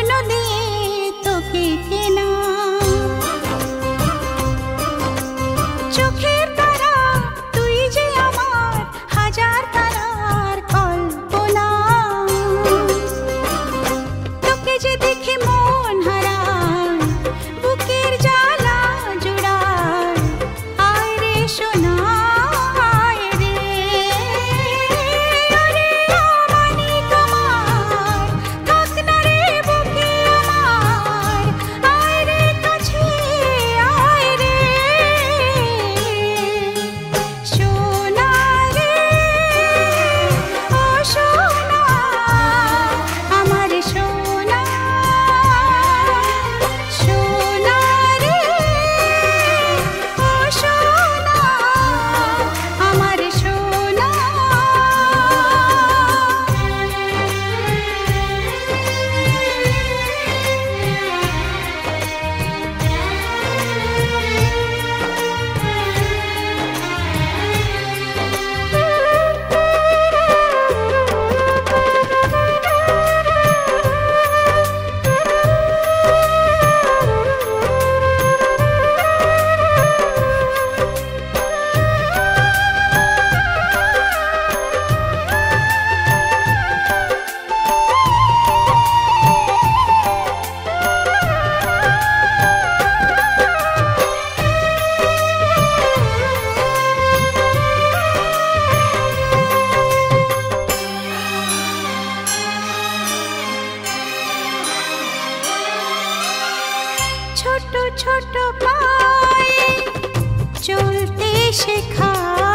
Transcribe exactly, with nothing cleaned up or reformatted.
স্বপ্ন দিয়ে তোকে কেনা। চোখের তারা তুই যে আমার হাজার তারার কল্পনা। তোকে যে দেখে মন হারায়, বুকের জ্বালা জুড়ায়। আয় রে সোনা আয় রে, আরে আমানি তোমার, থাক না রে বুকে আমার। আয় রে কাছে আয় রে, সোনা রে ও সোনা আমার সোনা। সোনা রে ও সোনা আমার সোনা। ছোট ছোট পায়ে চলতে শেখা।